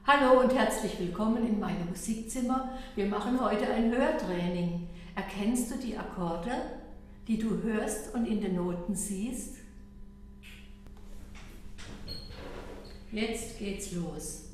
Hallo und herzlich willkommen in meinem Musikzimmer. Wir machen heute ein Hörtraining. Erkennst du die Akkorde, die du hörst und in den Noten siehst? Jetzt geht's los.